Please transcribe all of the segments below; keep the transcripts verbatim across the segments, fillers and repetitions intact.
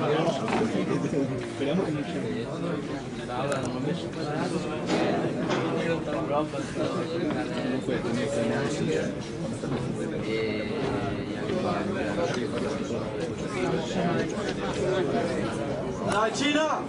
Speriamo che non ci comunque dai Cina!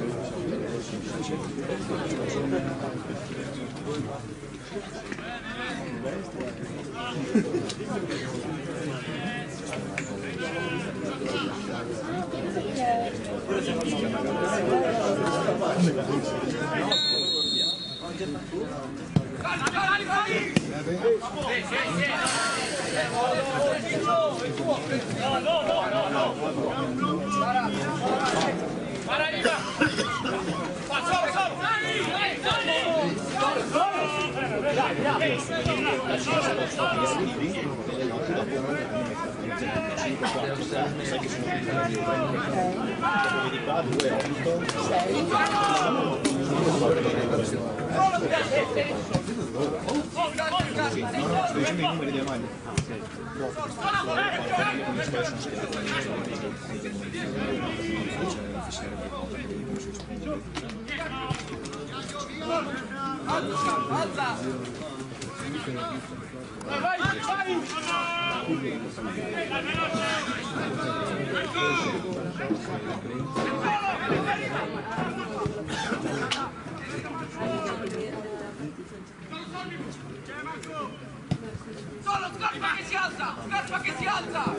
Solo Scarpa che si alza! Scarpa che si alza!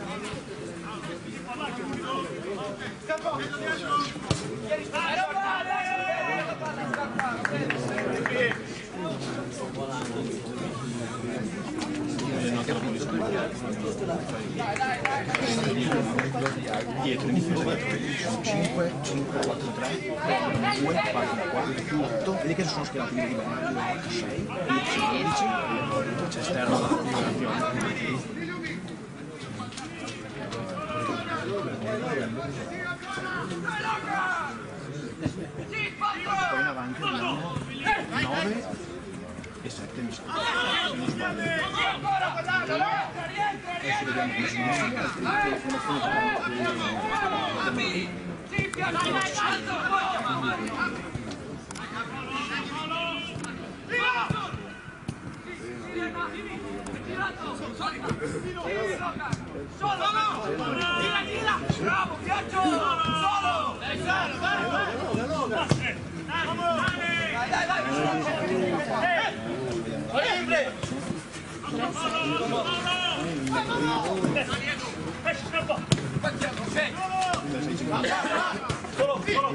dietro in difesa cinque, cinque, quattro, tre, due, quattro, quattro più otto, vedi che sono schierati di livello sei, undici, c'è esterno poi in avanti abbiamo nove e sette mi sembra. Adesso vediamo come si bravo, Piaggio! Solo! Dai, dai, dai! Dai, dai! Orribile! Solo, solo!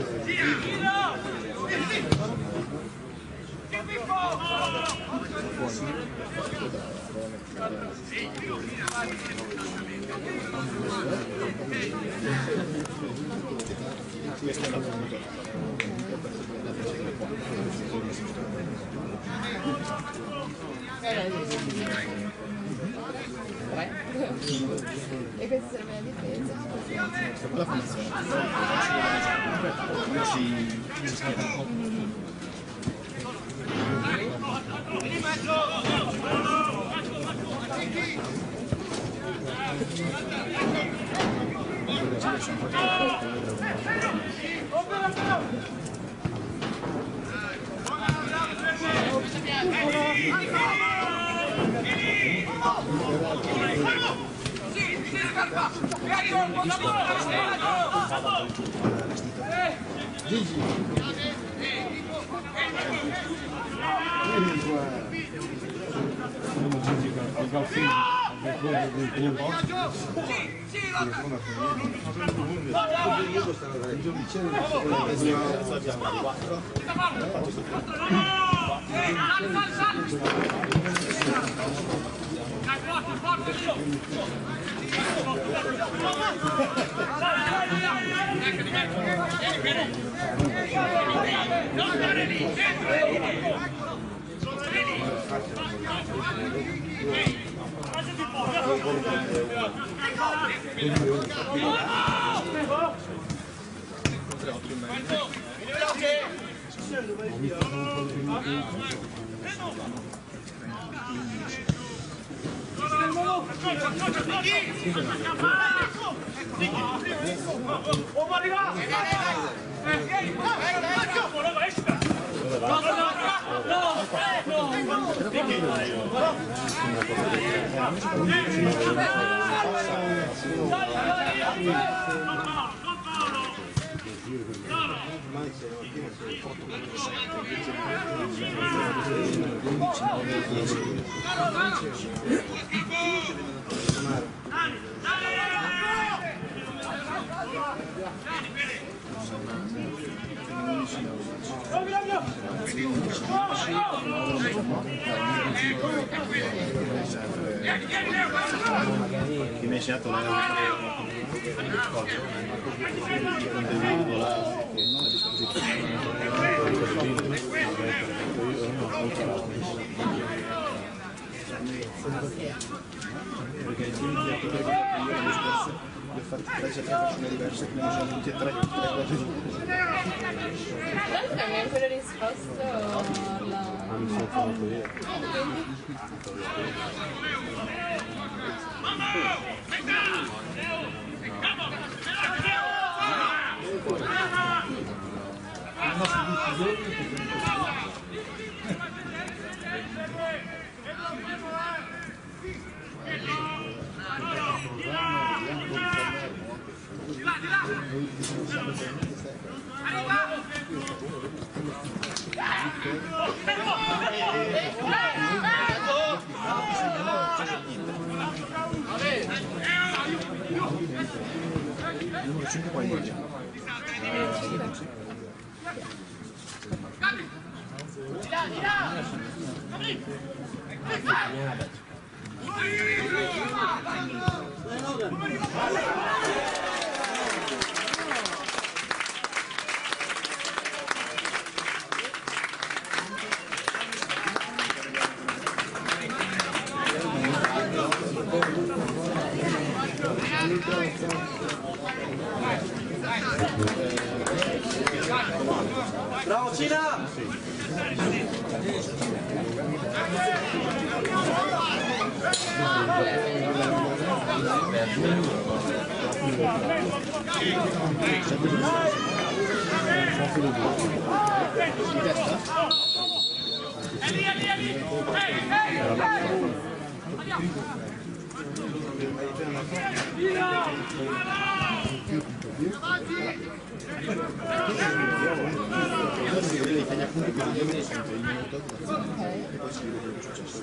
Questo è la punta. E questa è la mia difesa. La formazione. Come si si schiera? Che mi hai insegnato lei perché i primi che ho l'anno scorso li ho fatti prese tre persone diverse che ne sono tutti e tre tre cose non mi hai ancora risposto alla... non mi sono fatto io. numero cinque poi dieci. Bravo Cina! È lì, è lì, è lì! Ehi, ehi, ehi! L'Italia appunto per il minuto sempre il minuto e poi si vede che è successo.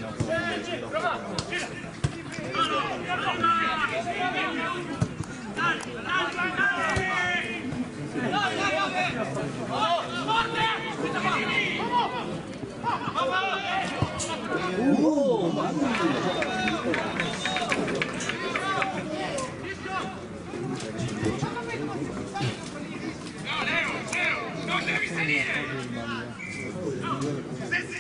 Non devi salire! Stessi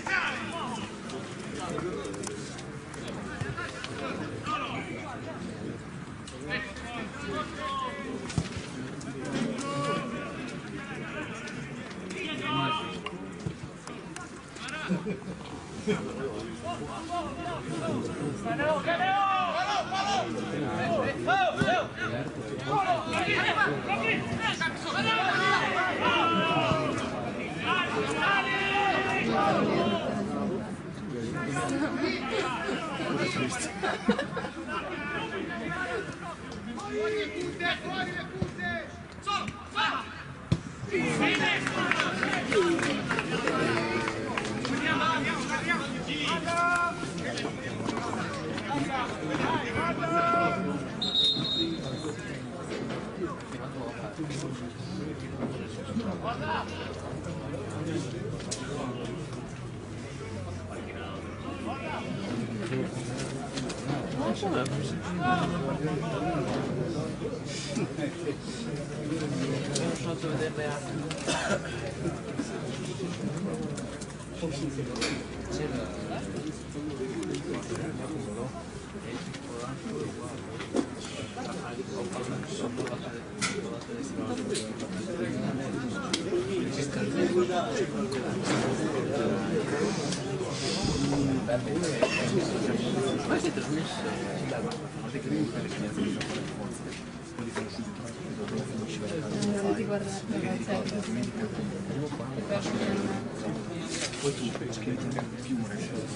Ma siete trasmesso? Guardate che le esperienze di forza, poi li fanno subito. vorrebbe cioè così. Poi tu pensi che ti più un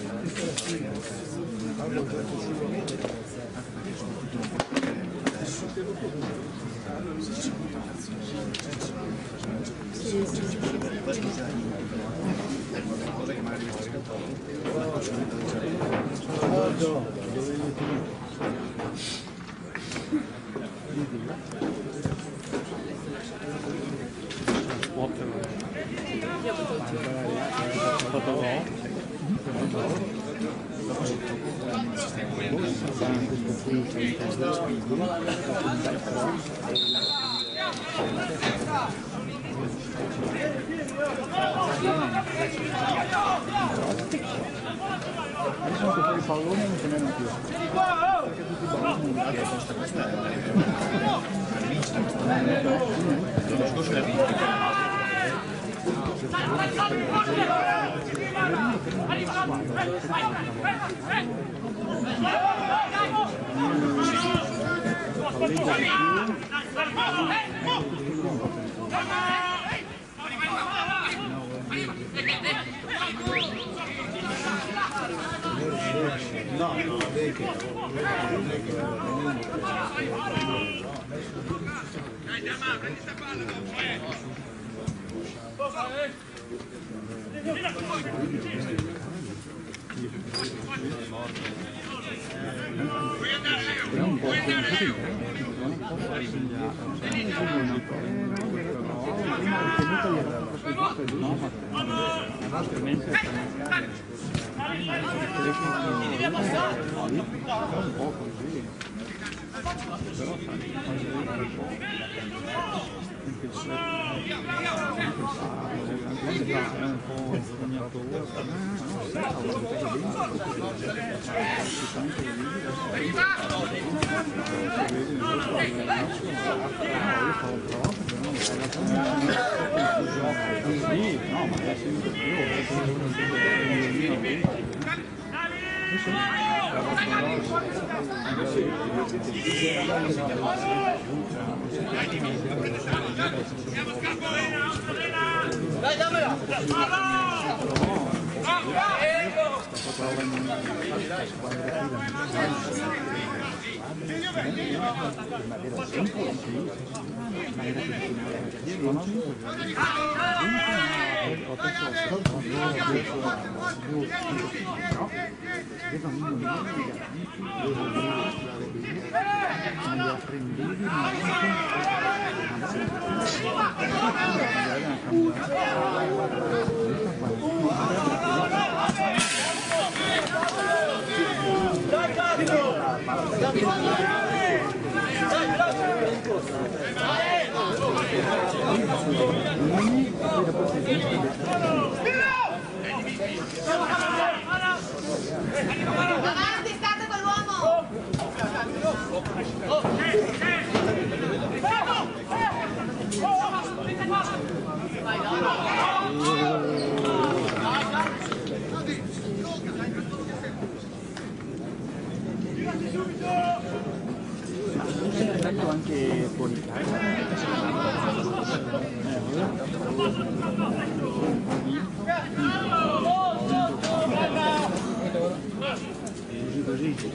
sì, sì, sì. cosa che magari Adesso anche fuori pallone non ce n'erano più. Perché tutti i balloni non li questa questa è l'anno scorso era vinto. No, no, vedi che è un po' così. Dai, dammela! Avanti, state con l'uomo! Anche fuori così così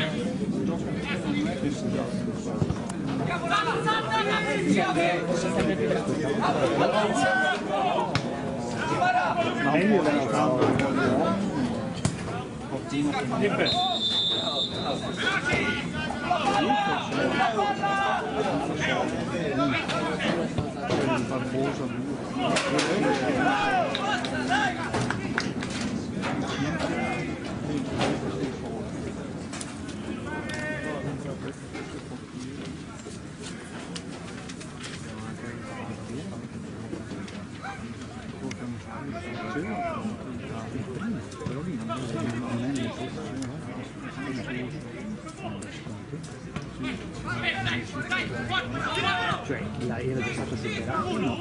ma io la cioè la era già stato superato no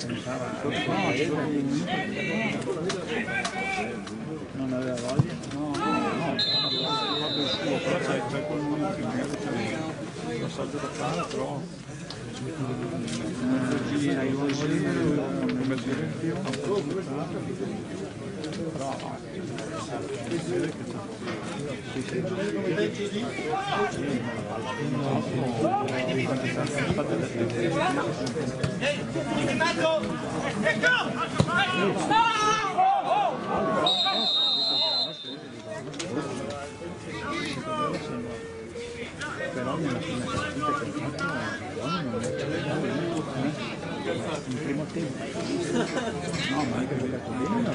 Non aveva voglia? No, no, no, proprio il suo, però c'è quel momento che c'è un passaggio da fare, però gira i voli come il directivo, però però nella prima partita che ha fatto in primo tempo no ma anche giocato bene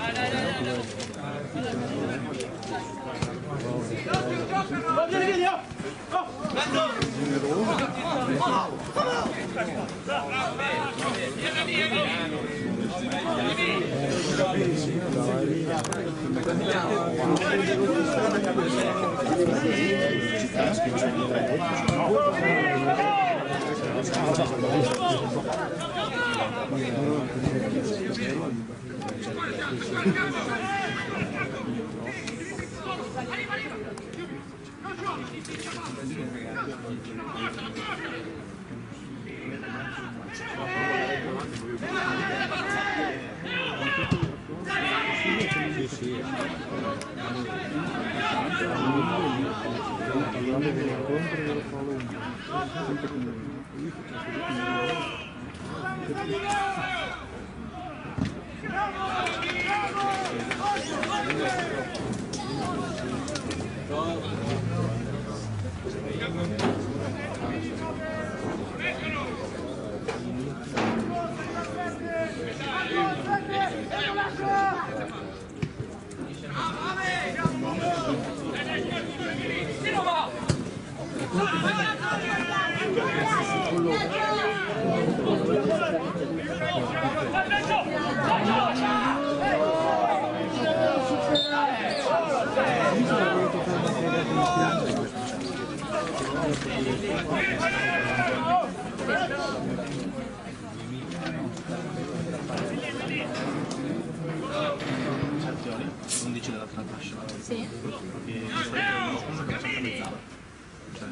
undici della prima fascia. Sì. E di solito l'anno scorso che era sempre mezz'ala. Cioè,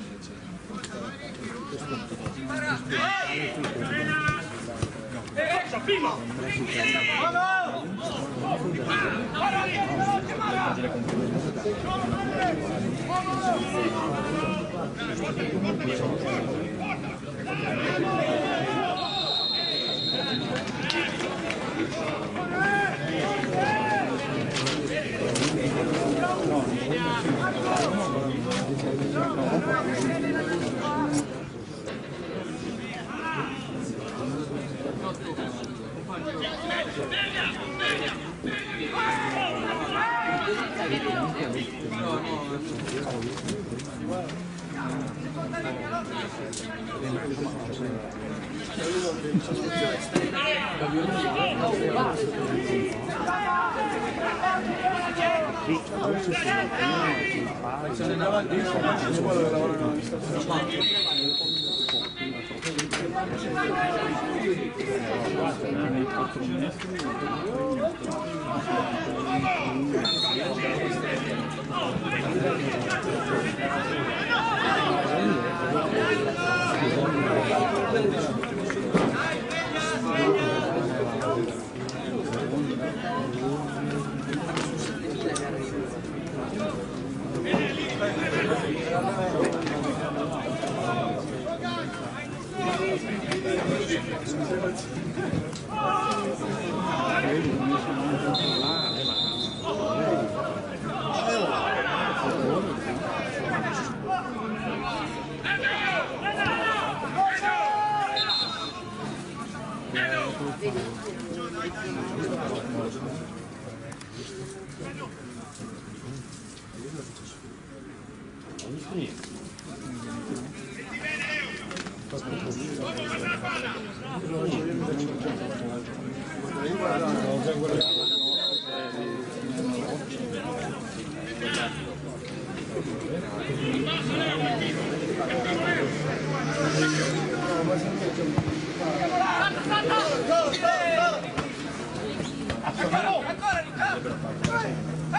se ne andava a dire la scuola dove lavorano la vista nei quattro mesi Go, go, go!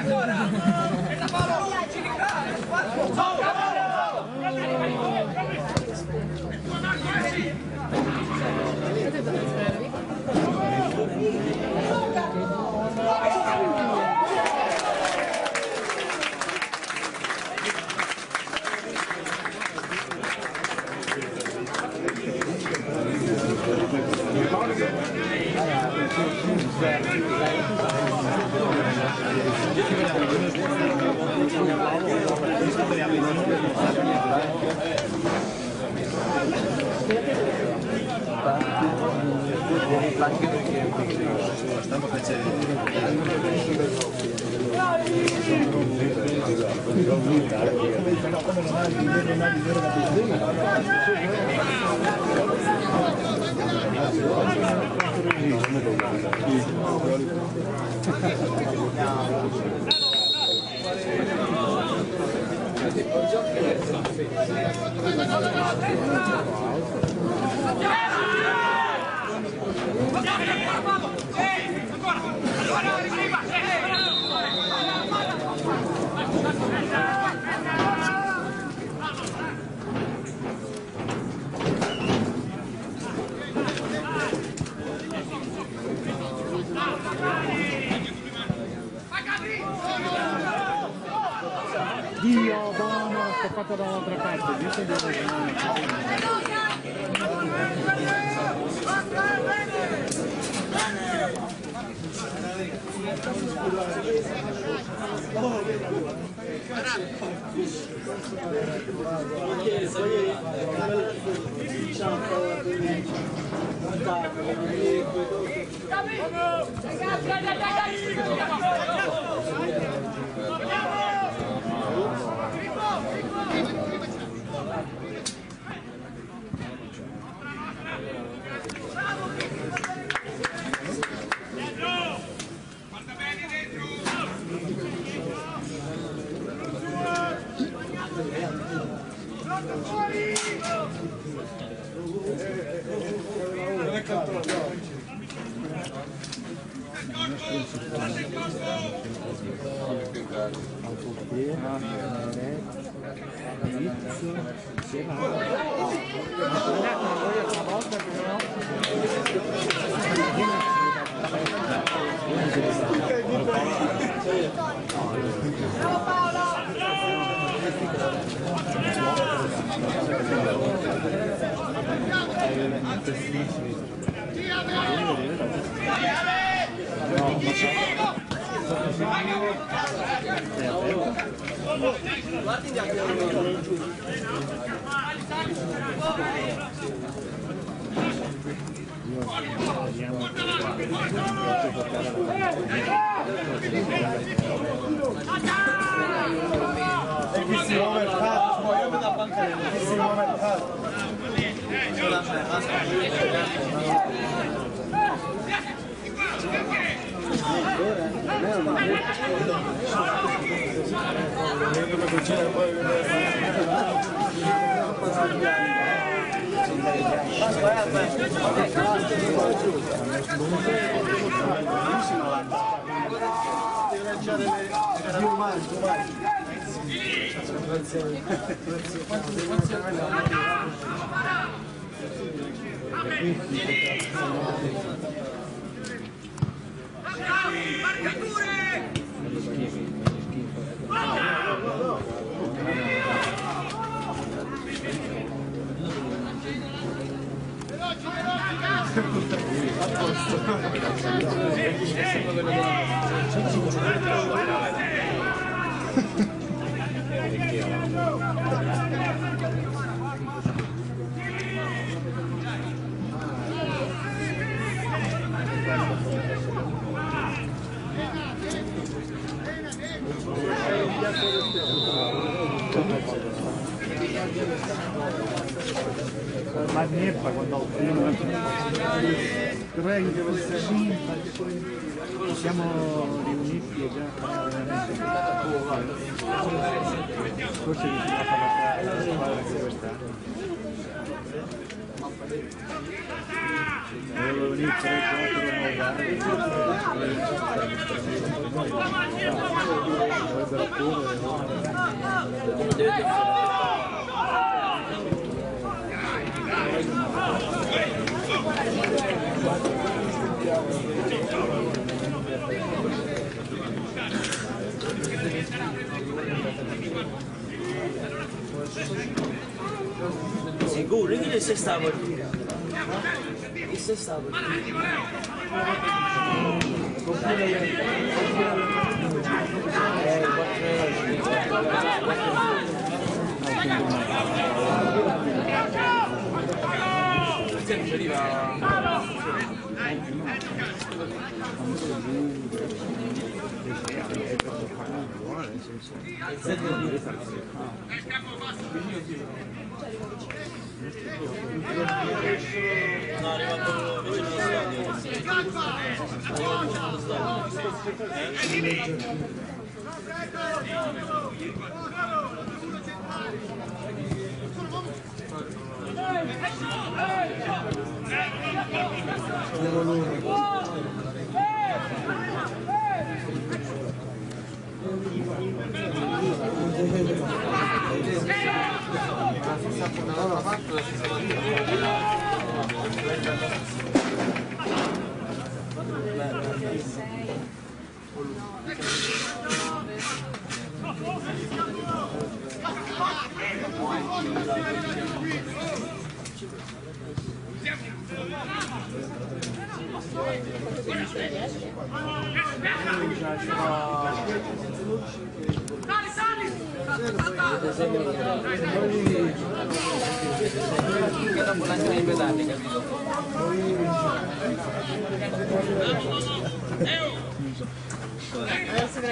Dio, buono, sto fatto dall'altra parte, dice di ma neppa quando ho siamo riuniti e già veramente forse riuscirà a fare la squadra quest'anno. Volevo venire tre quattro Sicuro che se stavo lì? Che se stavo lì? No, arrivato vicino allo Che dopo lascia i pedali, capito? Adesso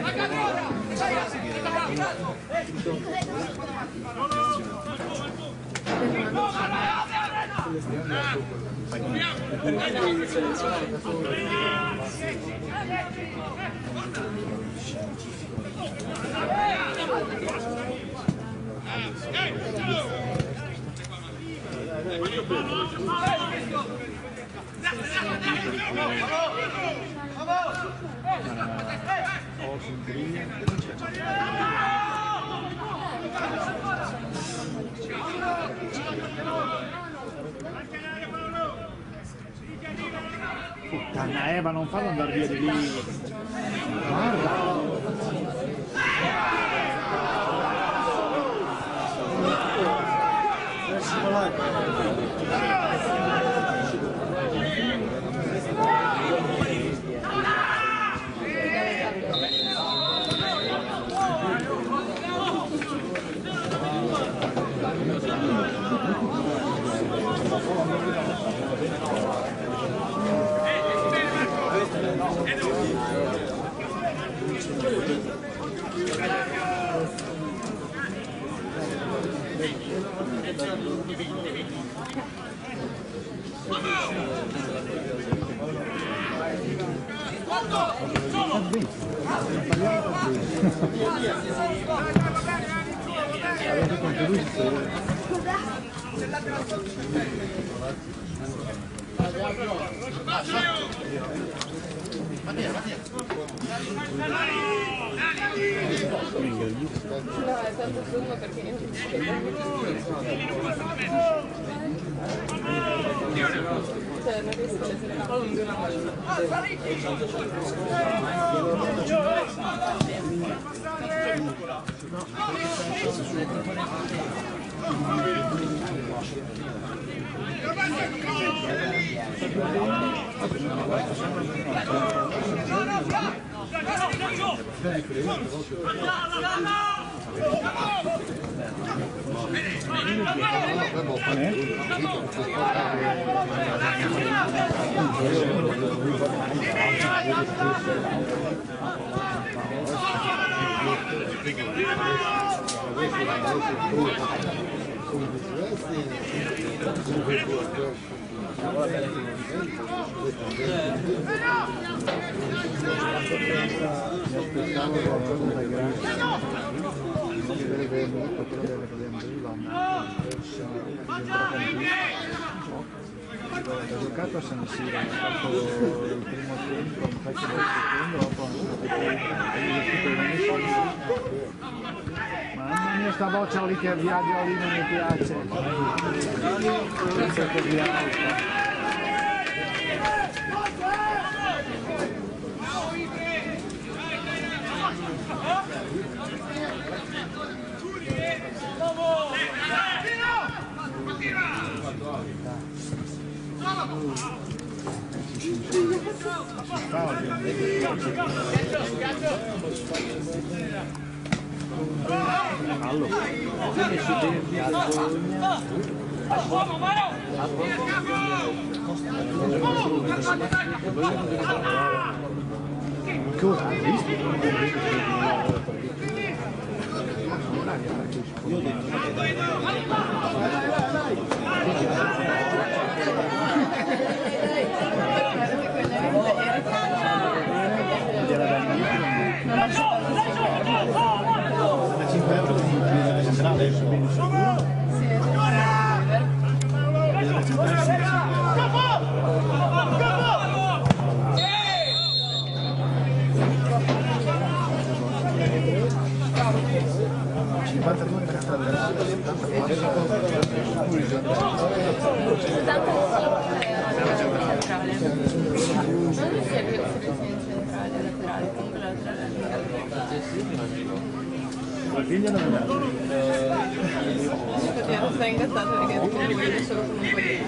Puttana Eva, non farlo andare via di lì. Guarda. no, è tanto turno perché io cioè non riesco a essere Ha giocato a San Siro, ha fatto il primo tempo, un pezzo del secondo, dopo mamma mia sta boccia lì che viaggio lì non mi piace. Questo è di alto. Allora, come si deve cosa hai visto? Io ho cinquantadue per strada, figlia non è Ero stai ingattato perché tu non vuoi solo con un po' di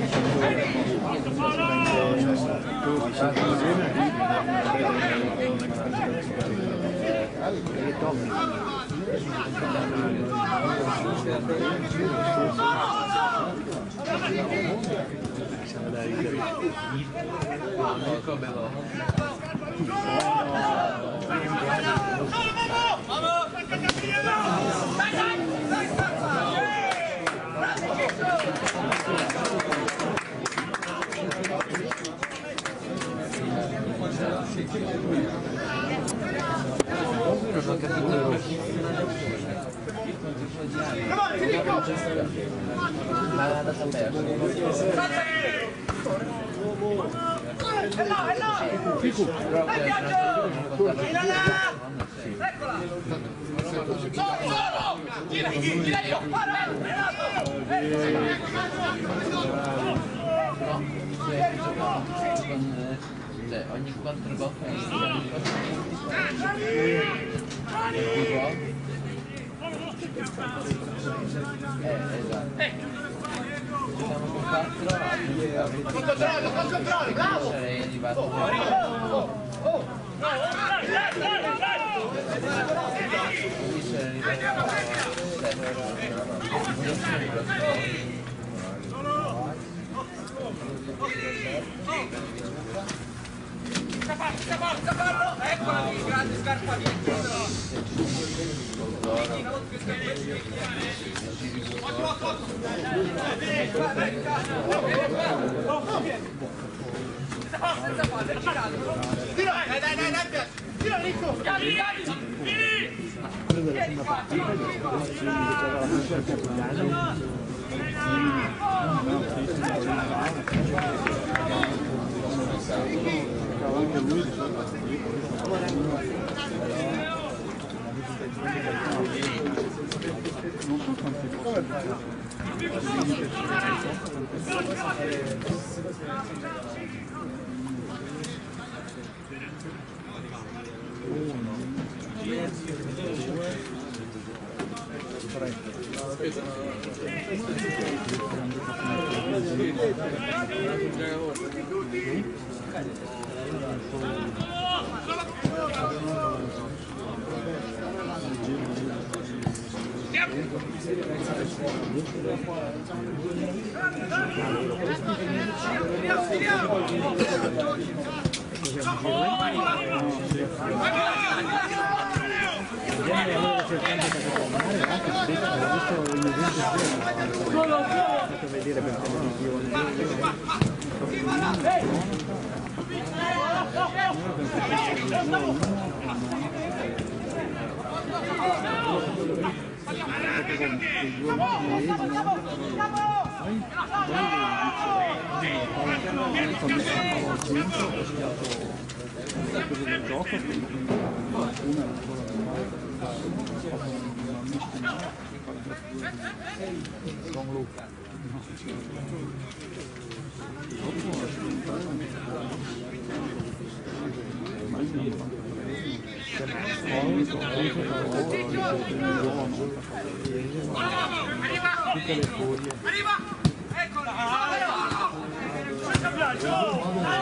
cioè ogni quattro bocche eh, esatto. Siamo con quattro controllo, controllo, bravo! Sarei arrivato oh, oh, eccola lì, grande scarpa dietro. Dai, dai, dai, dai, tira Nico! Vieni, vieni! Quello della prima partita, che c'era la fascia del capitano. Anche lui di solito non so quanti vedere per televisione poi quando stavamo al centro ho studiato una cosa del gioco, una era ancora normale, una mistica con Luca. Dopo ho studiato tutte le foglie. Arriva! Eccola! Senza piaccio!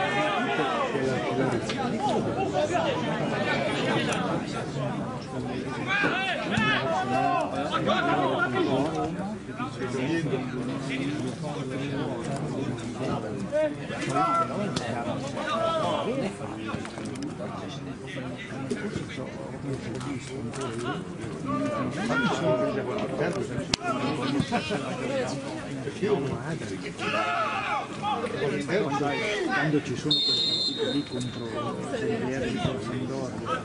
Quando ci sono quelle partite lì contro le di Sampdoria,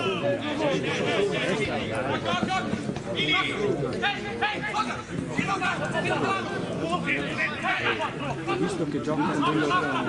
visto che giocano quello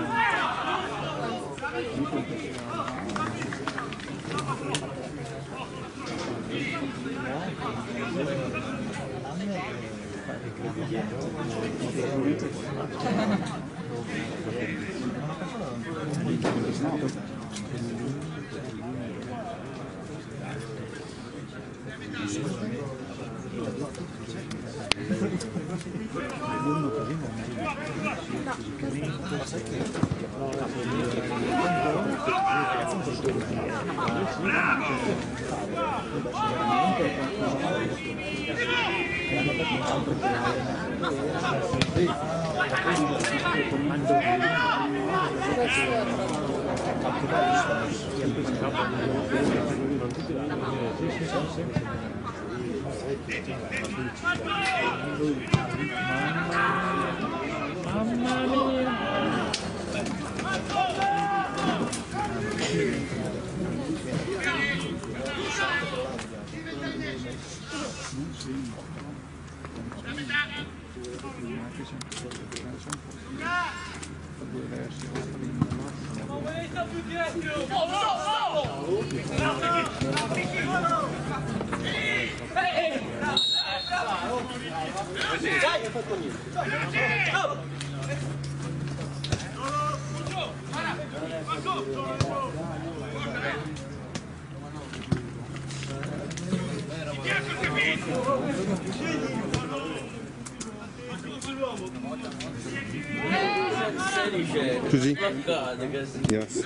mamma mia. Così? Yes.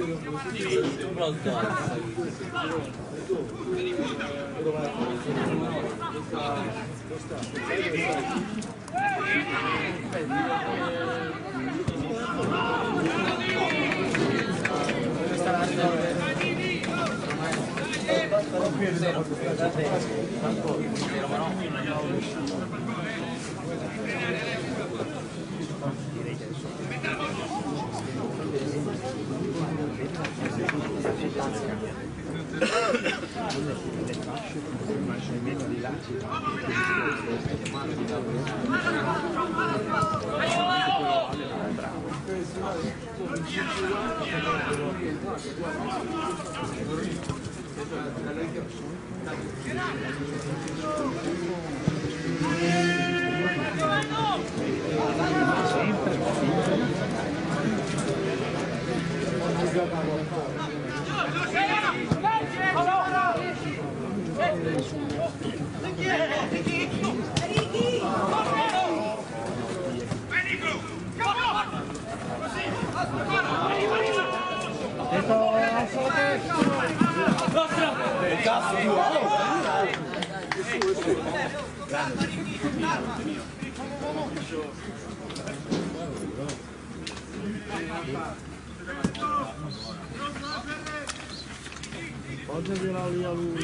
Poggiagliela lì a lui.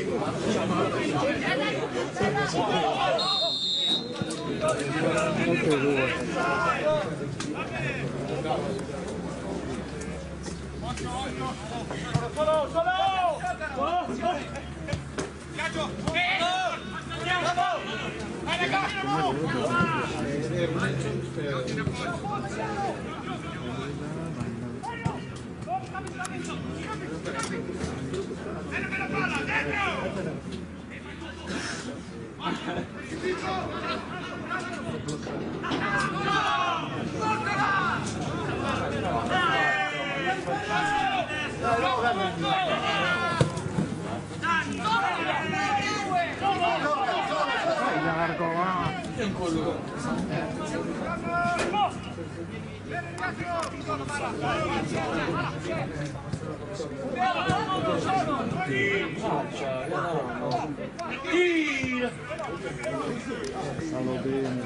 Molto duro. Solo, solo! Solo! Caccio! Stanno bene.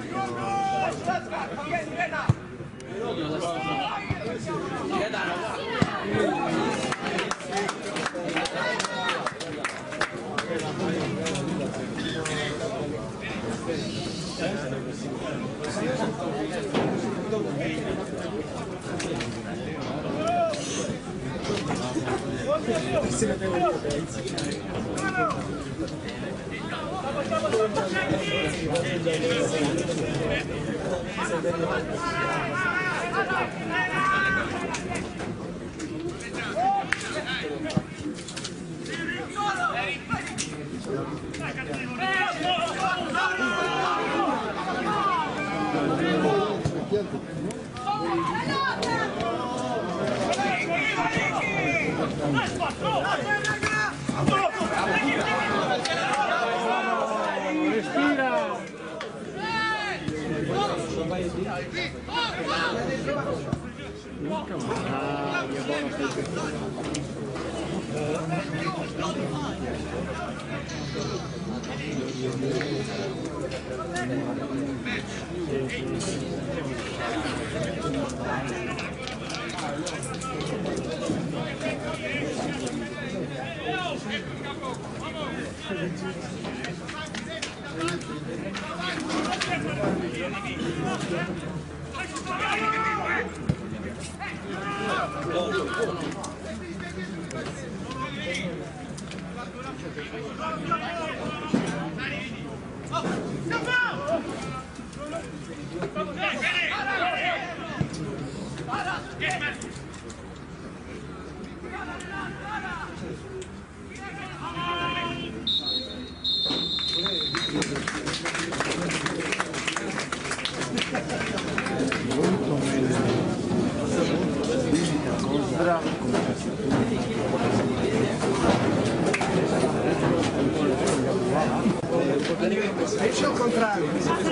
C'è il contrario.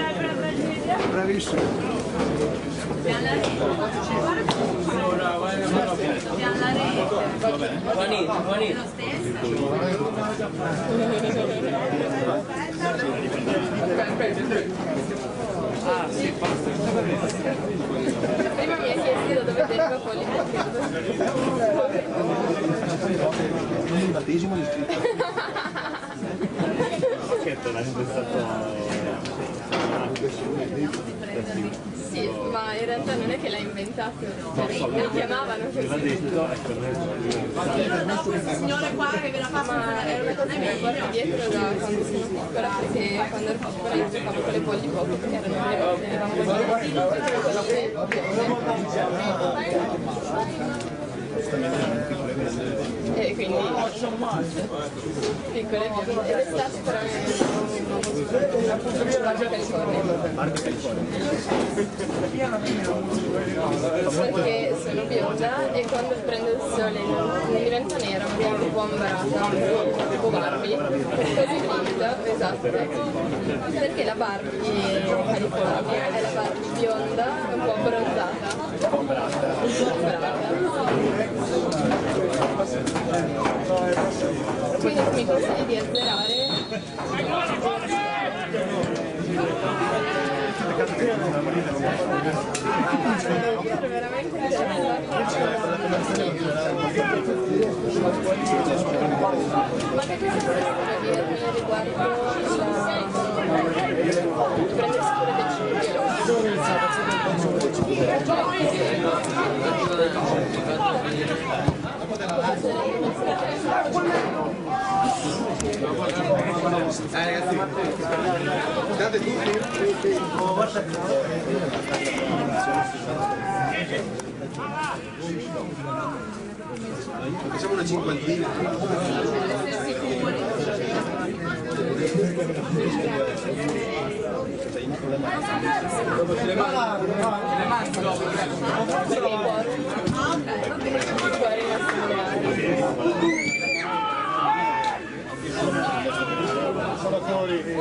Bravissimo. Buonino, buonino. Ah, sì, basta. Prima mi hai chiesto da dove deriva poi Il battesimo di scritto. Sì, ma in realtà non è che l'ha inventato, lo chiamavano così. Signore qua che ve la fa. Ma è una cosa che mi porto dietro da quando sono piccola, perché quando ero piccola io giocavo con le polli poco, perché erano le e quindi piccole bionde. Ed estate però è Barca California. Barca California. Perché sono bionda e quando prendo il sole non diventa nera, ma diventa un po' ambarata, tipo Barbie, così finta, esatto. Perché la Barbie California è la Barbie bionda, un po' abbronzata. Un po' ambarata. Quindi mi consigli di azzerare. È veramente interessante. Ma che cosa vuoi dirmi riguardo il prendersi cura del cibo? ragazzi, date tutti. Facciamo una cinquantina. Le mani dopo. Sono fuori e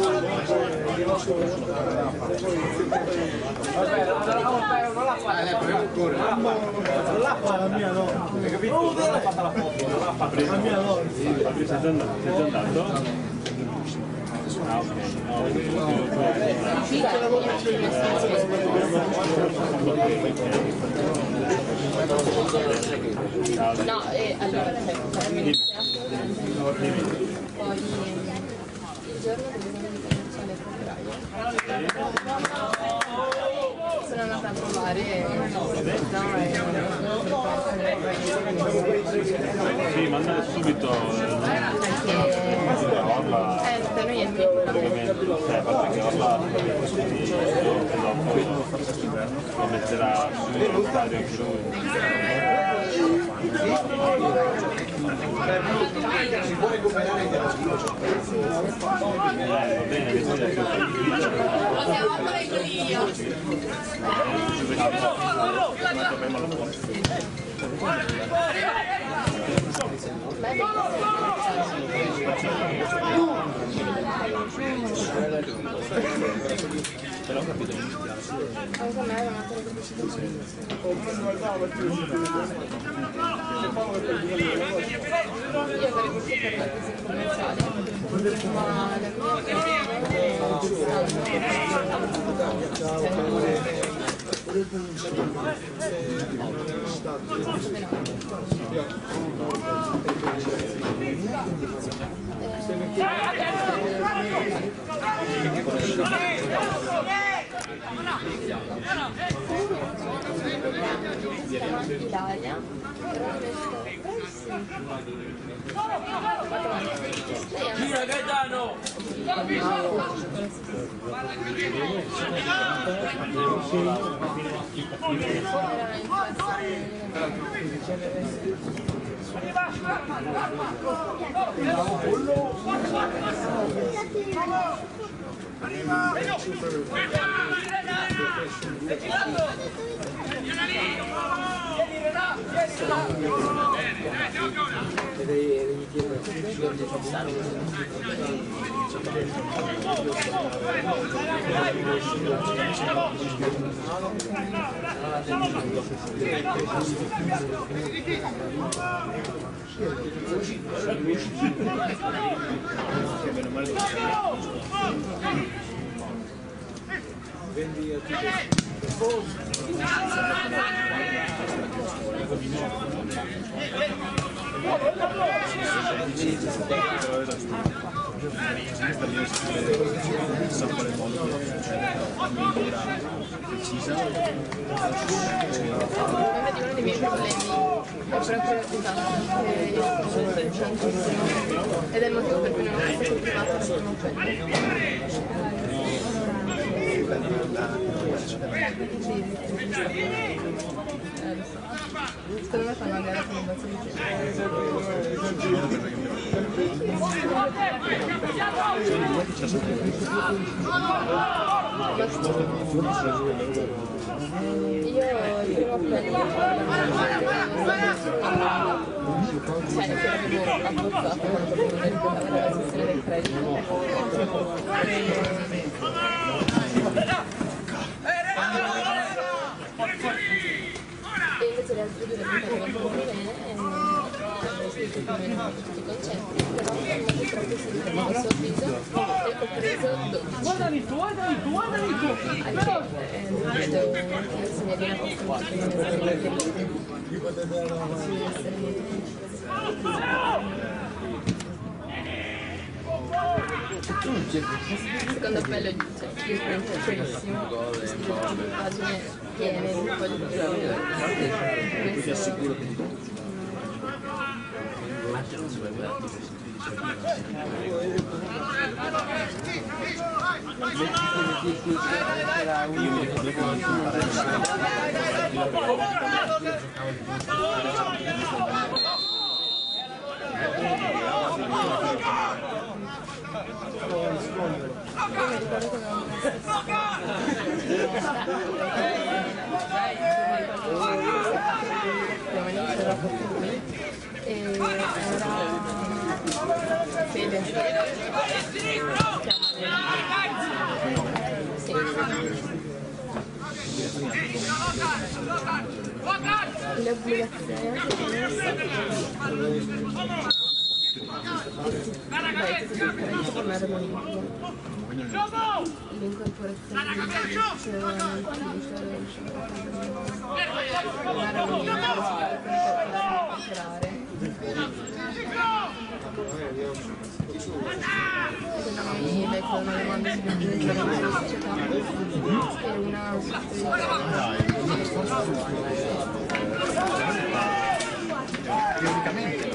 vabbè, la mia no, hai capito? Non l'ha fatta la foto, non l'ha fatta la mia no. Fabio sei già andato? Sei già andato? Ah, ok. No, e allora poi il giorno dell'esame di commerciale a febbraio sono andata a provare Sì, mandate subito Orla. Eh, per noi è piccolo. Cioè, a parte che Orla lo metterà sullo stadio anche lui. Si può recuperare il Eh, va bene, che poi è più Possiamo fare io. Però ho capito Anche a me è una cosa che io avrei voluto per la crisi commerciale, ma Ilaria, Gira Gaetano! vendi a tutti. uno dei miei problemi è proprio esatto, ed è il motivo per cui non ho fatto continuato a sono secondo me fanno una gara con un bazzo di io arrivo a prendere cioè che l'avevo abbozzato quando dovevo recuperare la sessione del credito e invece le altre due le avevano molto bene e ho scritto più o meno tutti i concetti però ho molto troppo sentito il sorriso e ho preso dodici Guarda lì tu, guarda lì tu, guarda lì tu! al centro e vedo una segnalina con un po' di essere molto secondo appello dice io sono piacerissimo scrivo due pagine piene un po' di cose Ti assicuro che e era Fede sì. Le obbligazioni anche l'incorporazione quindi lei fa una domanda sulla società e una teoricamente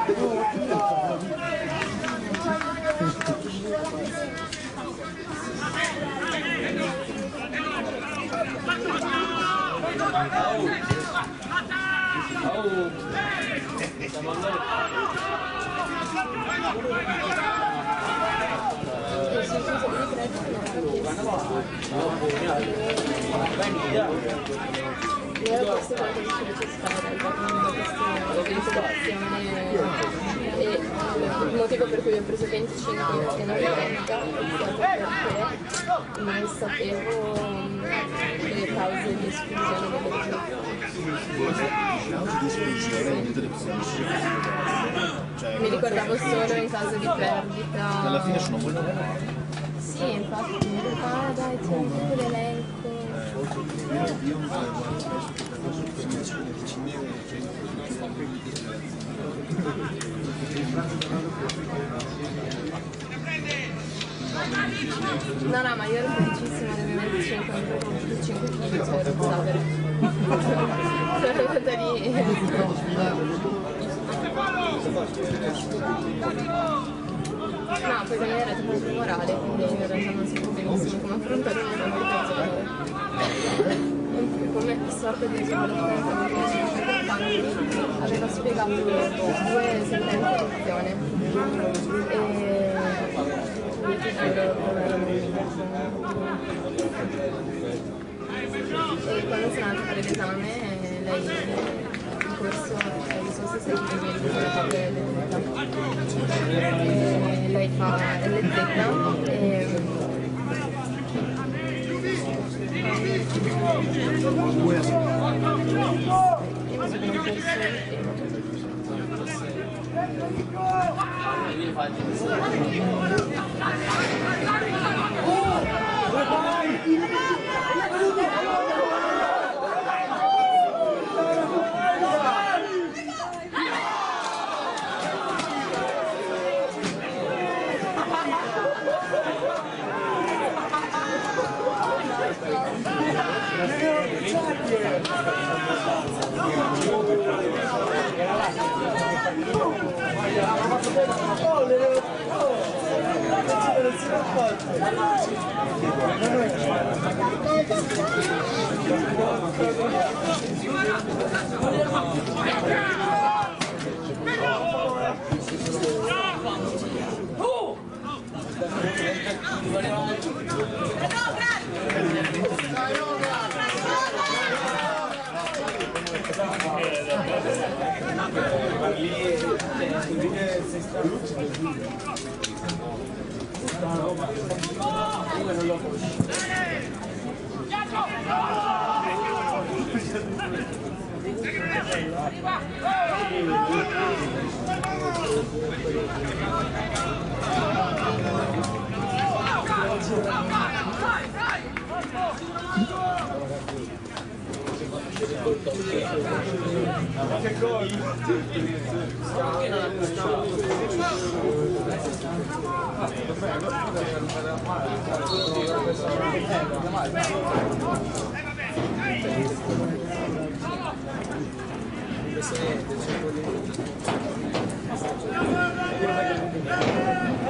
era questo quanto di necessario, e il motivo per cui ho preso venticinque e non trenta è stato perché non sapevo le cause di esclusione delle cioè, mi ricordavo solo in caso di perdita. alla fine sono molto buone. Sì, infatti, ah dai, c'è un po' l'elenco. Io non volevo spesso che per adesso le decine no, no, ma io ero felicissima del mio venticinque, cinque chili, cioè ero zavere. Sono venuta lì. No, poi da me era tipo un morale, quindi in realtà non sapevo benissimo come affrontare una valutazione. Come sorta di sovrattenta aveva spiegato due sentenze di azione e io ti giuro non erano e quando sono andata a fare l'esame lei il corso non so se sei di e lei fa L Z e due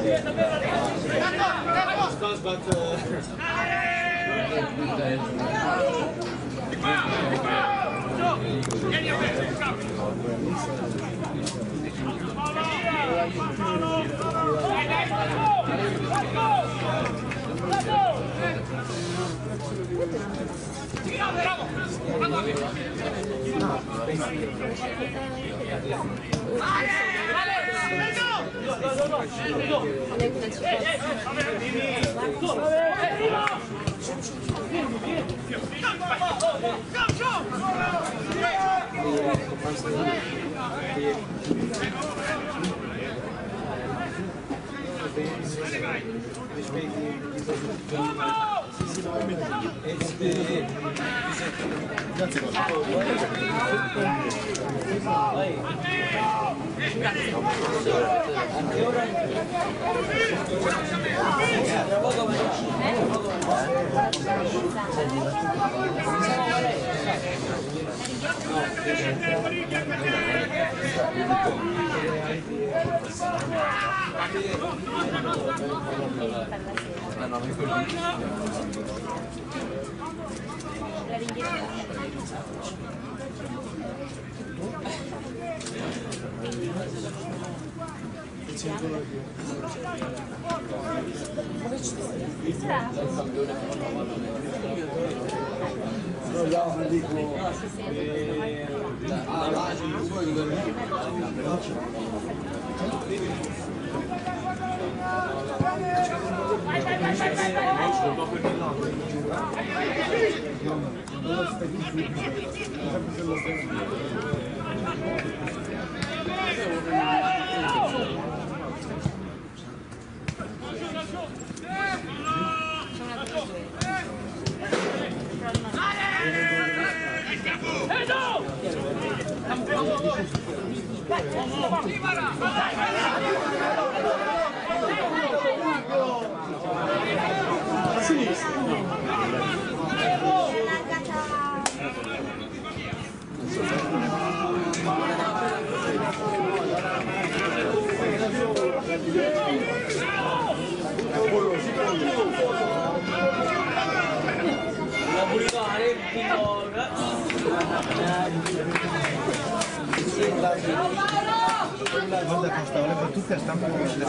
Guarda questa le battute a stampo della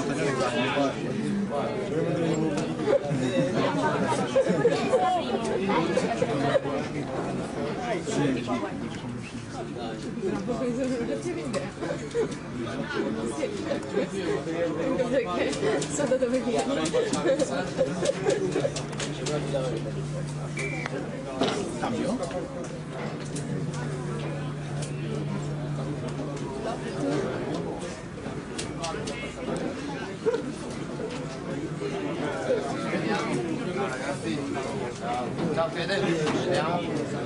so da dove vieni. Cambio? Ciao Fede, vediamo.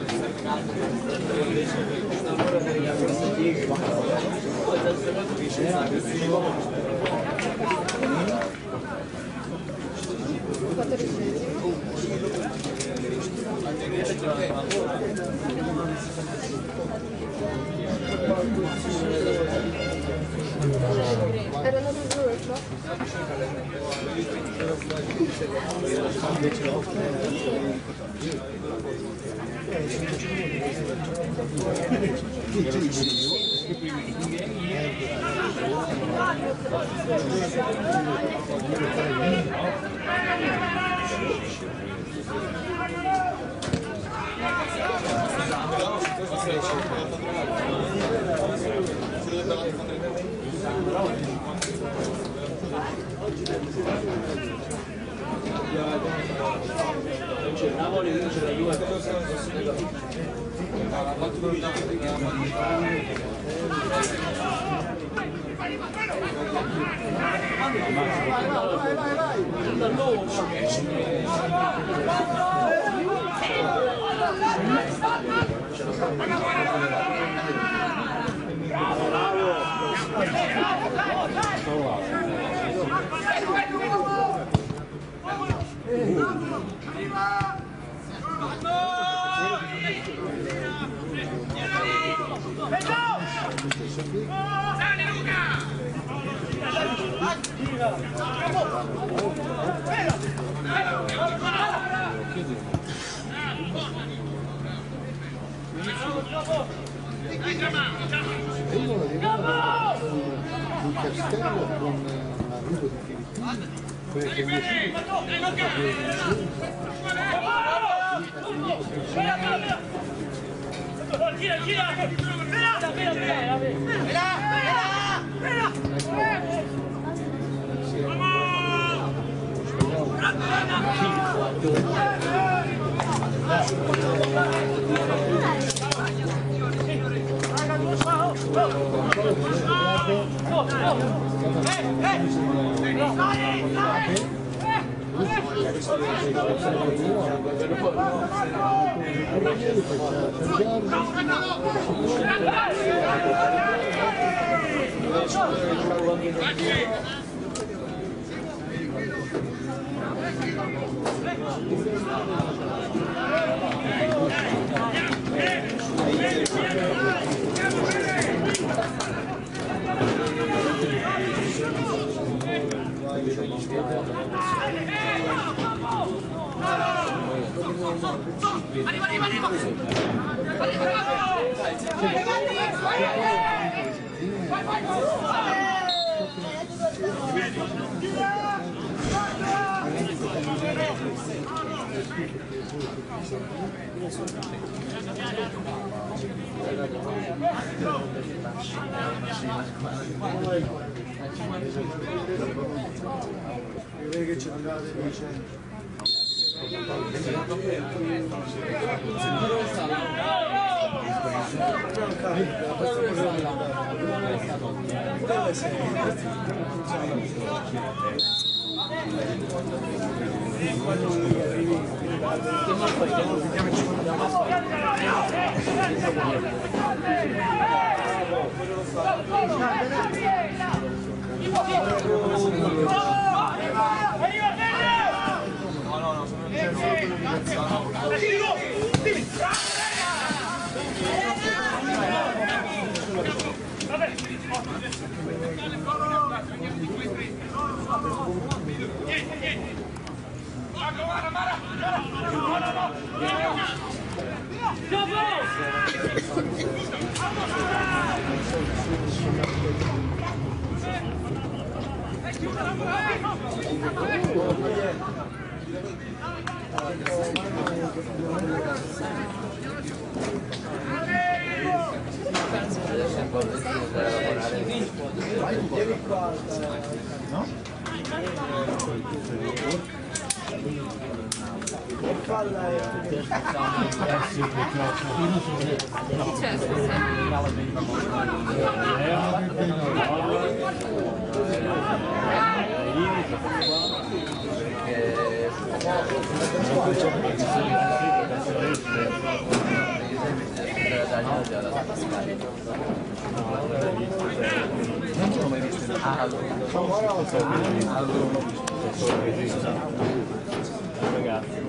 Era andato giù, no? Dai Luca! un castello con arrivo di Filippini, perché gira, gira! Vela, vela, vela! Vela! Arriva, arriva, arriva! Vai, vai, direi che ci andate dicendo. No? Non sono mai viste ragazzi,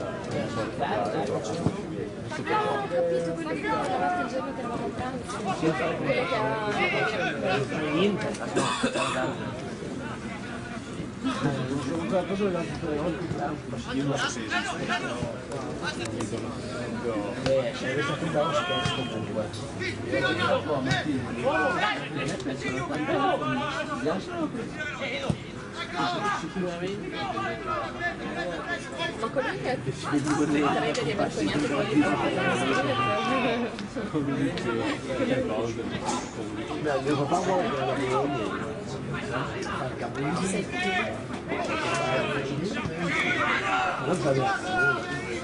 Ah, ho capito quello che avevamo fatto il giorno che eravamo a pranzo. Quello che ha... Niente. io non so se Eh, se avesse fatto un scherzo comunque. Sicuramente. Ma colui che crede di aver sognato con il No, mio papà vuole che la mia non sa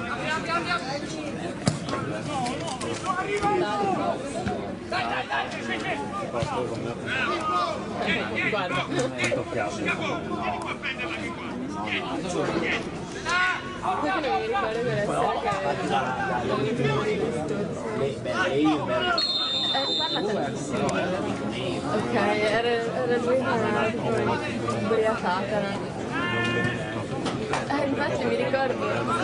guarda, poi che non mi ricordo deve essere che non mi ricordo di questo. Eh, parla tantissimo. Ok, era, era lui che era tipo ubriacata, no? Eh, infatti mi ricordo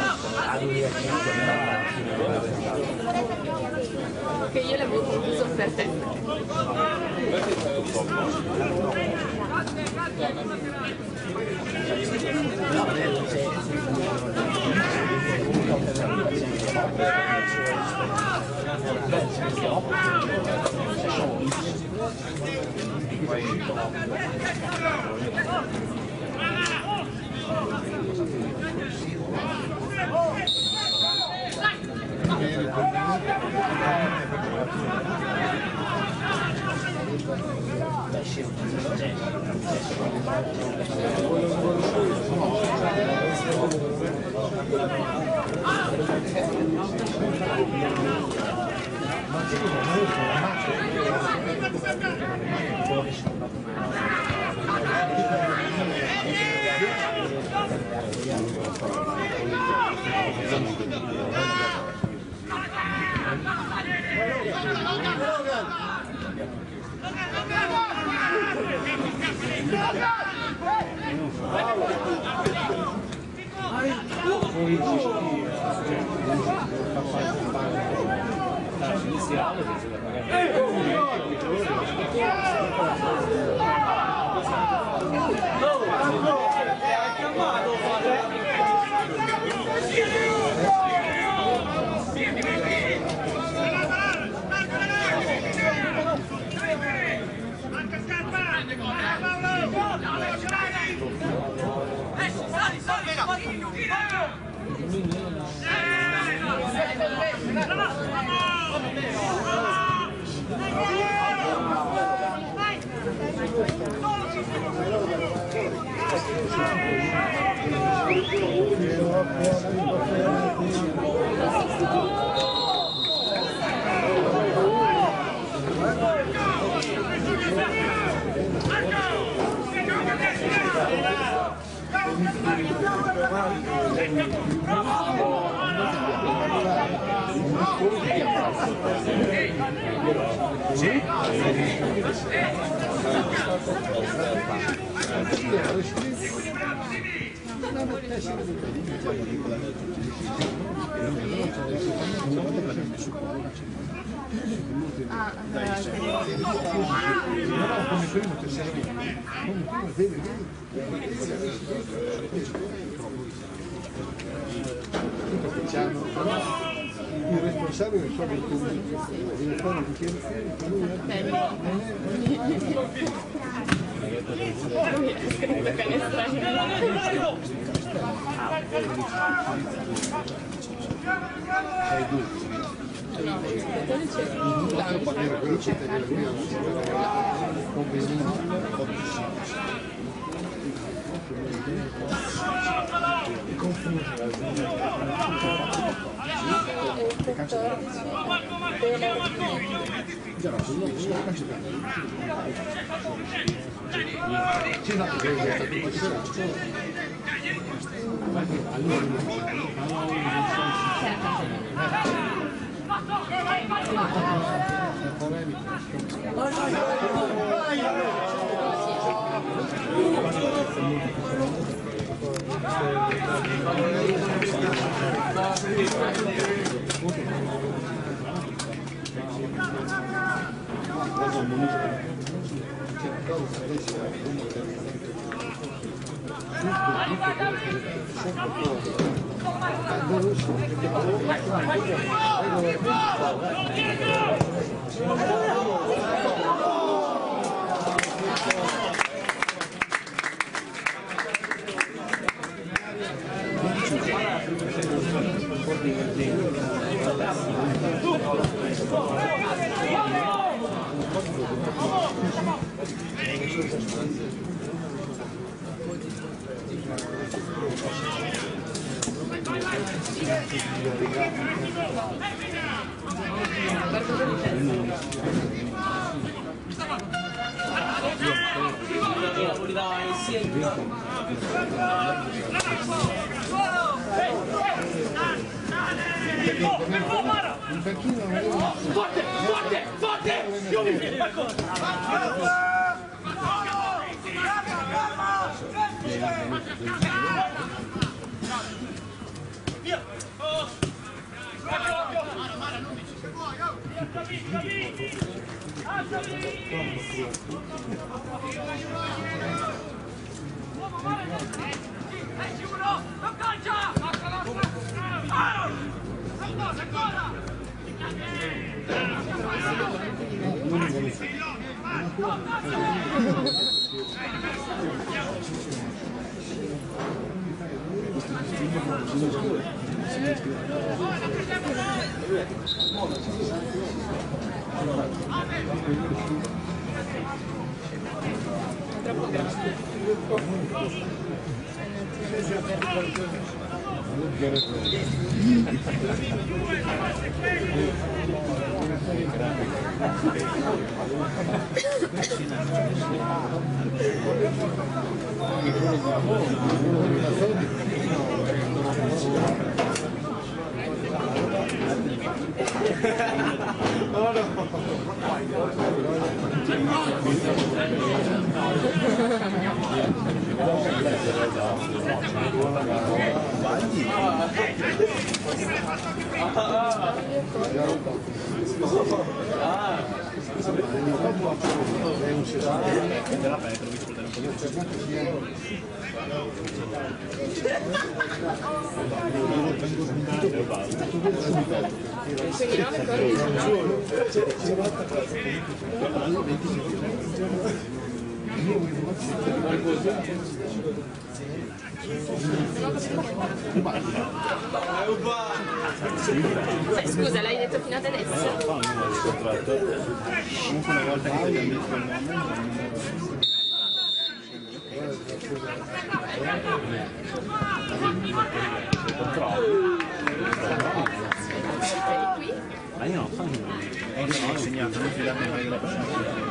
che io l'avevo concluso per te. il responsabile so che tu devi fare una dichiarazione che lui sei due quello cittadino con benzina Forte, forte, forte! Troppo grande. Sai, scusa, l'hai detto fino ad adesso? No, non l'ho incontrato. Comunque una volta che ti abbiamo detto il Sei qui? Ma io non so E che ho insegnato, non fidarmi mai della persona.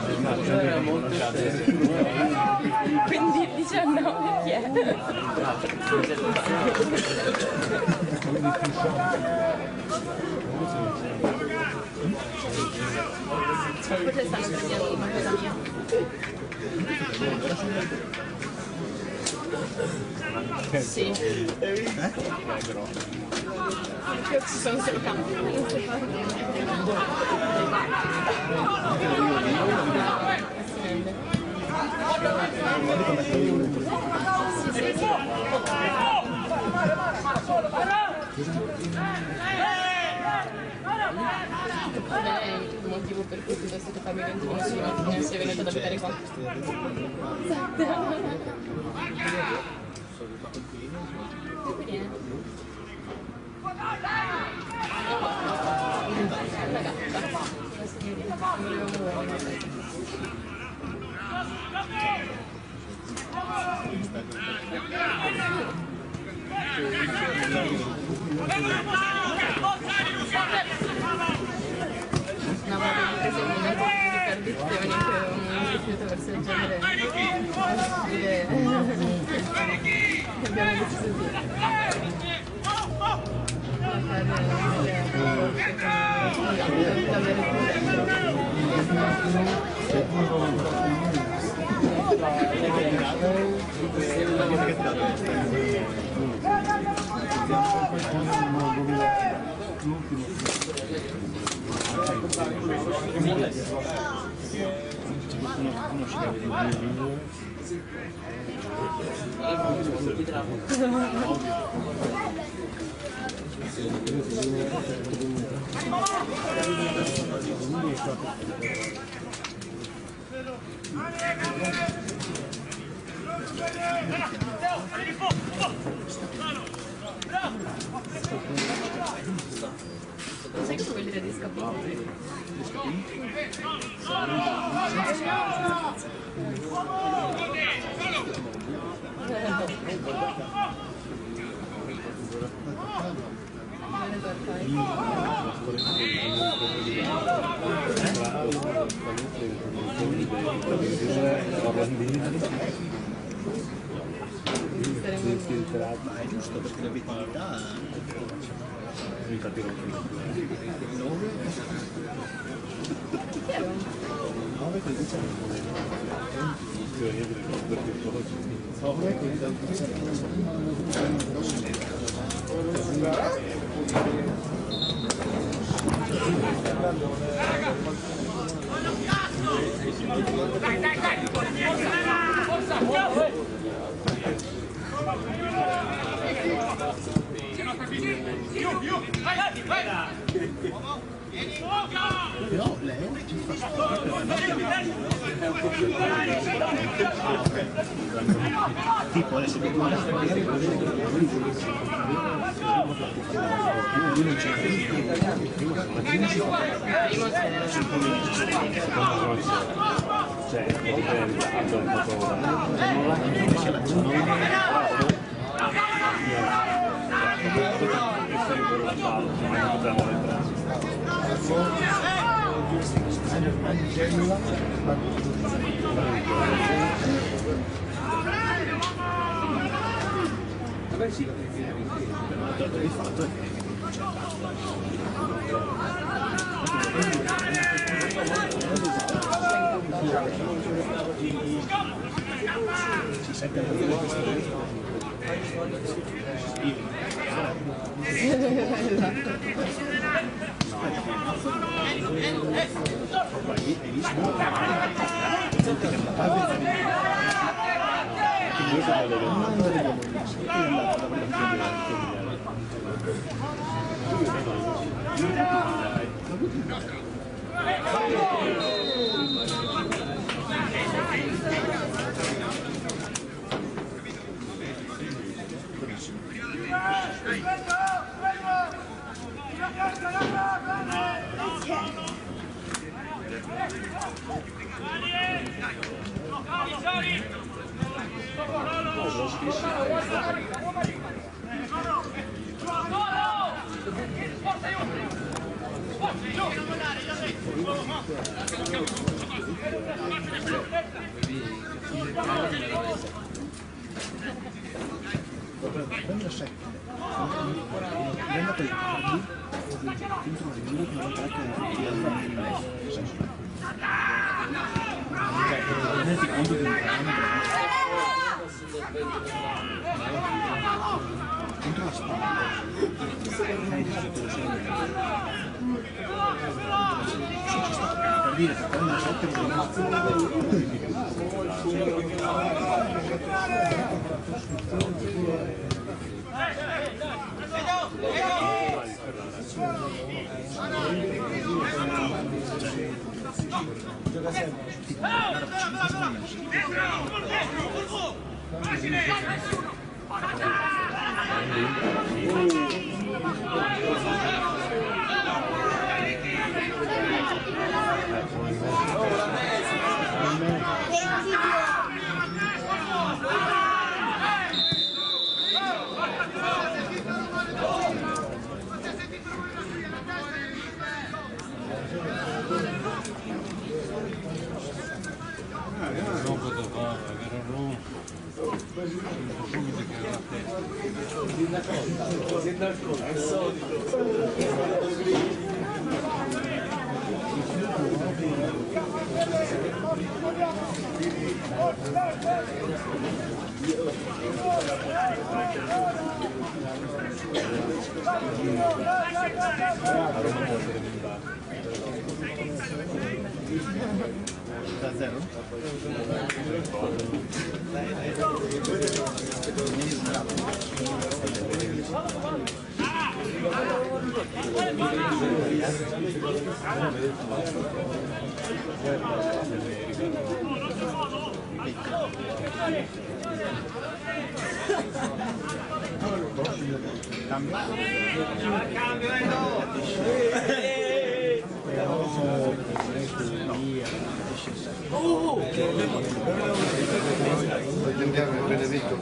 Quindi il diciannove chi è? Forse stanno prendendo una cosa mia. Sì. Eh? Io ci sono sul campo, non si fa sì, sì, sì. Qual è il motivo per cui piuttosto che farmi venti minuti non sei venuto ad abitare qua? Quindi è una gatta. No, ma abbiamo preso un momento di perdizioni che un rifiuto verso il genere abbiamo deciso di sai che vuol dire di scappare? Ma è giusto perché l'obiettività infatti non nove nove che diciamo Dai, dai, dai! Forza! Forza! Però lei ti fa stare tipo adesso che tu magari lui non c'è cioè è diventato un po' vabbè sì, il fatto è che si sente quando sei è andato ai tardi dentro la giro con la attacca di renditi conto che non dentro la spalla ci sta per dire che quando sette da zero? Cambio. Oh! Andiamo il Benedetto.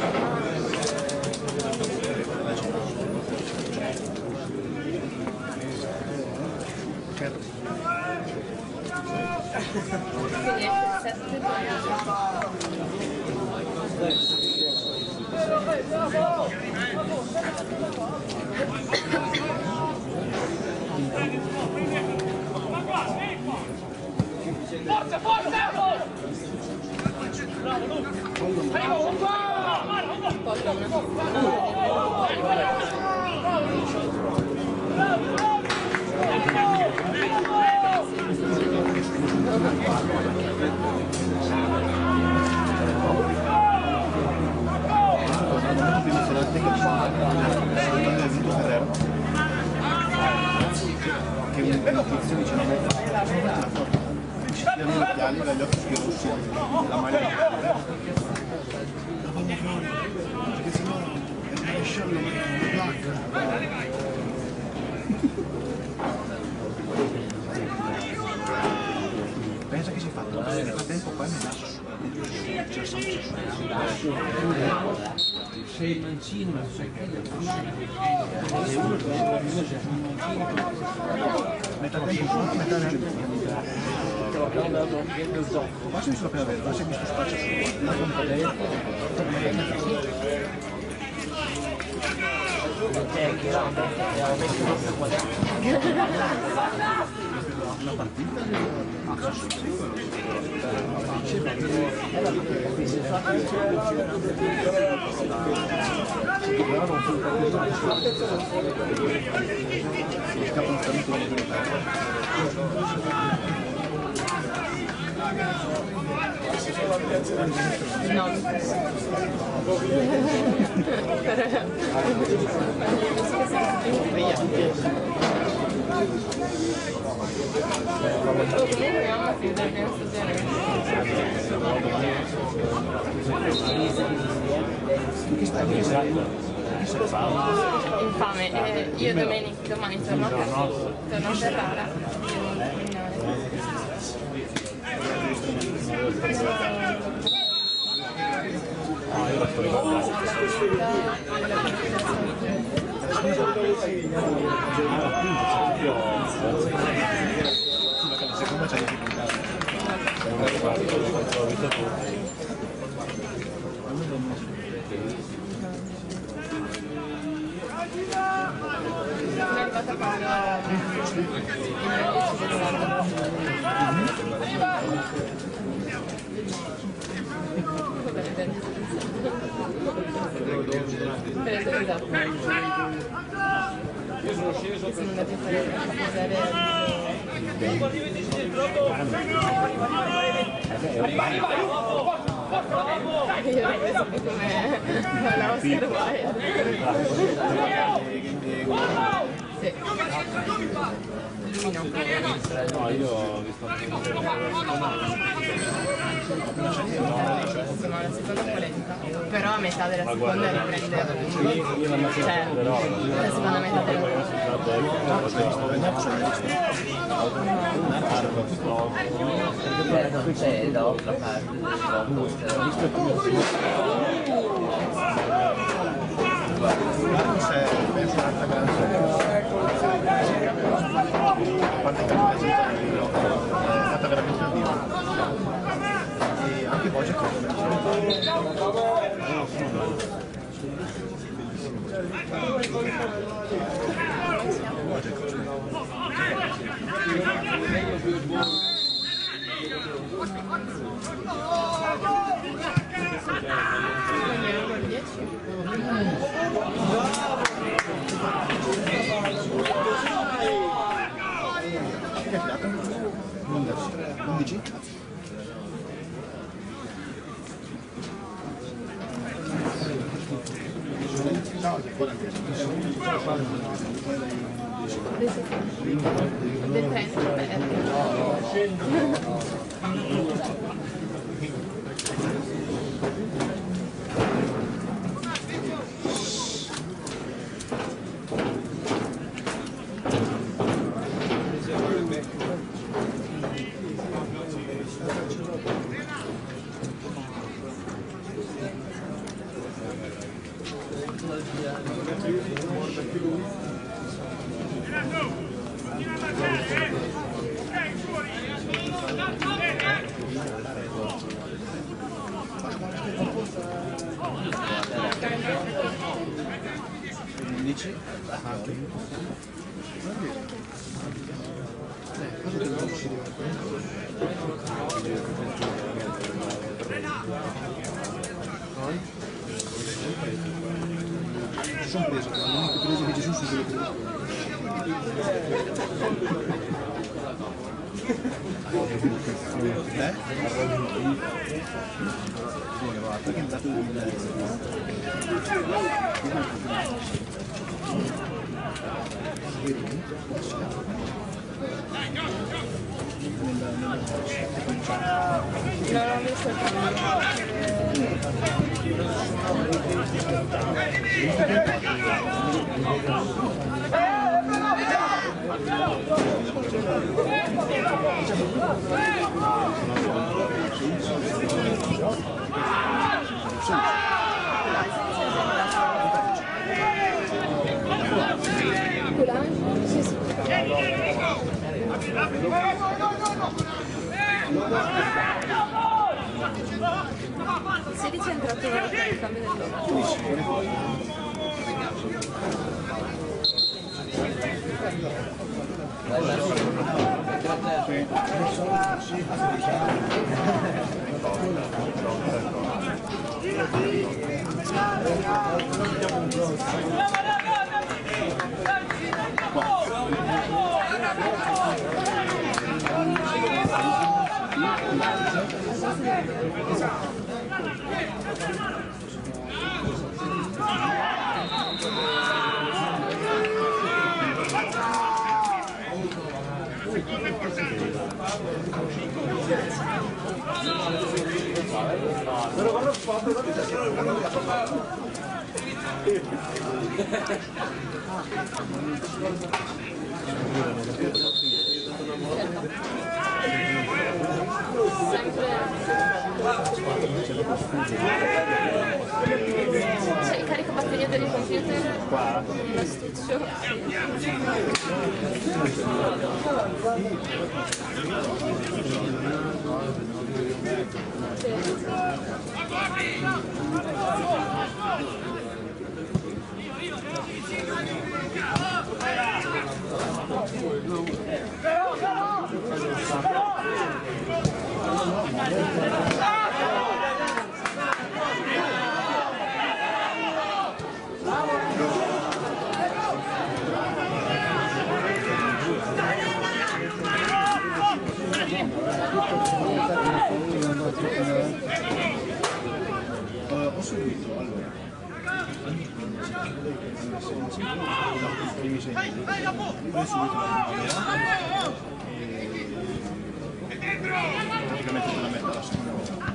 Forza, forza! Bravo, Luca! Arrivo, un po'! tizio dice no, mi si tirano gli occhiali, gli occhi rossi, la maglia la palla fuori, perché sennò è una sciallo, una placca. Pensa che si è fatto, nel frattempo poi mi lascio su, c'è su. Sei mancino, ma sei Metà tempo su, metà nel ma se mi sono appena vero, se mi sto spazio su, la pompa dentro, una partita ah, sì, sì, No. Comunque mamma si vede prima stagione. Infame, eh, io domenica, domani torno a casa, torno a Ferrara. secondo c'è difficoltà. Mi è arrivata quando esatto. Io sono sceso sono andati a fare io l'ho preso come la Oscar Wilde. Sì. Lui no. No, io ho visto Insomma, la seconda polenta. Però a metà della seconda riprende. Cioè, la seconda metà della non c'è dall'altra parte se penso un'altra grande a parte che la gente è fatta veramente un dio e anche Bogia che undici? No, del trento undici? Ci sono preso, l'unico preso che ci sono sono quelli che eh? Buone, va, perché è dato il Non ho visto il sedici è entrato il cambio del c'è il caricabatteria del computer qua un astuccio. Ho subito, allora, i primi sei mesi, ho subito la primavera e praticamente me la metto alla seconda volta.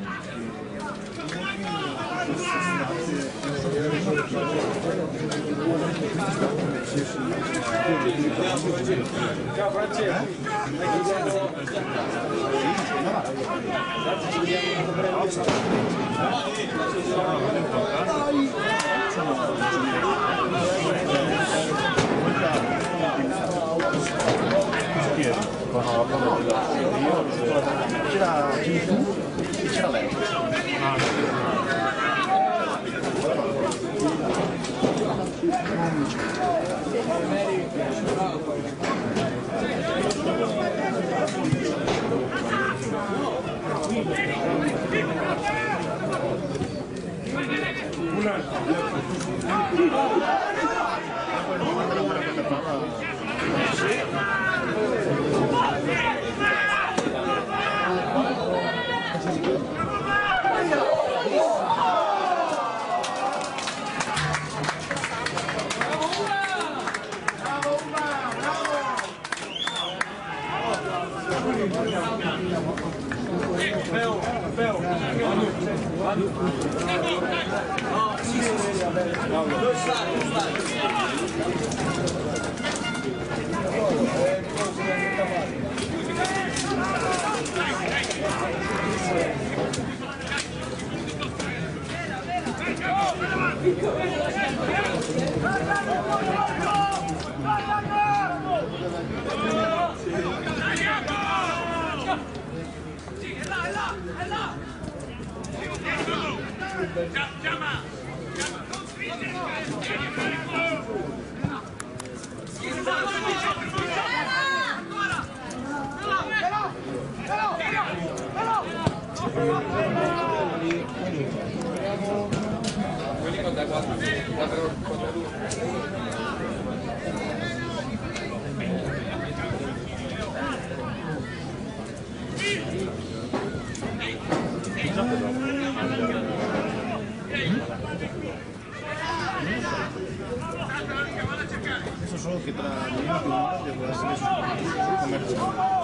Ciao Francesco! C'era tu e c'era lei. penso solo che tra meno di un'ora devo essere sul commerciale.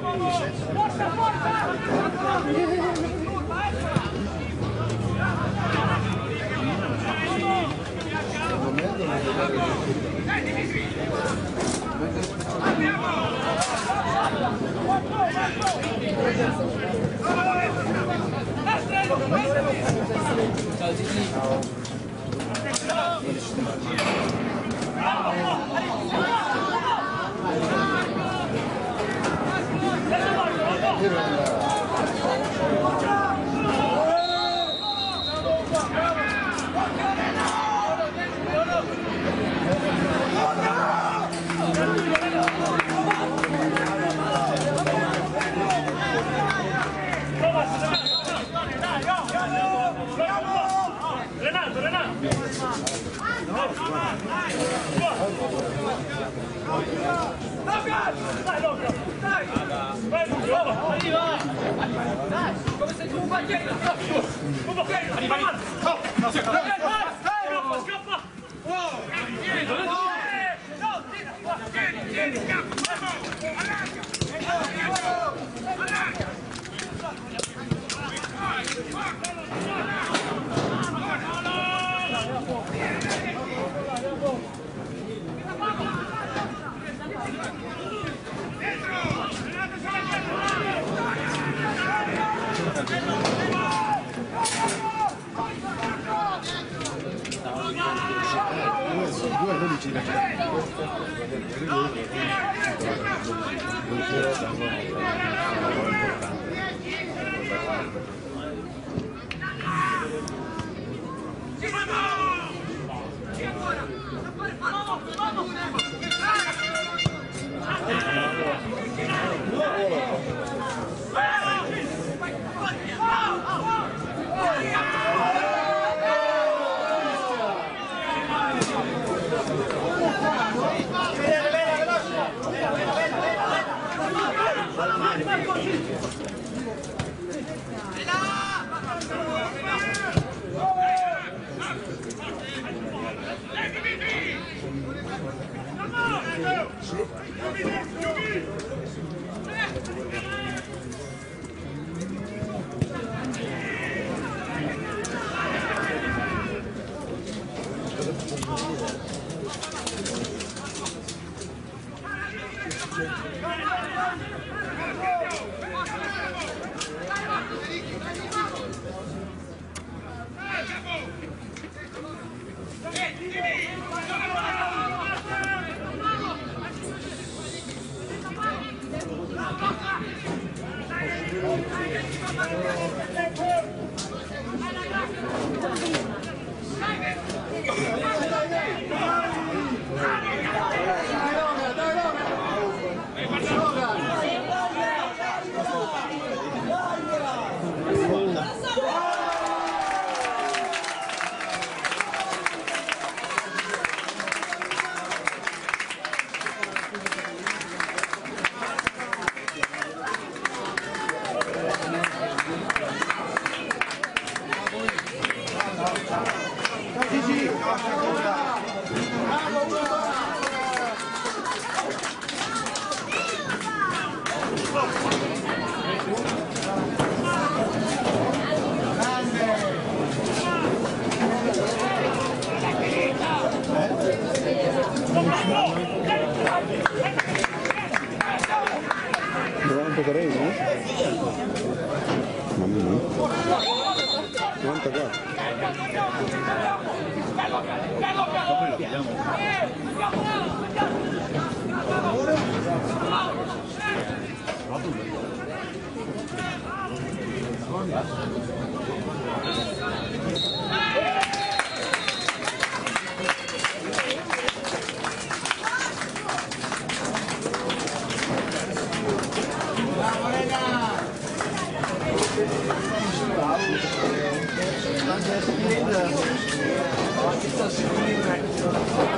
Renato, Renato! Dai, Luca! Dai! Vai, Luca! Arriva! Dai! Come sei tu un baglietto? Arriva! No! Scappa, scappa! Vieni, no! No, vieni, vieni, scappa! Due dodici di Thank you.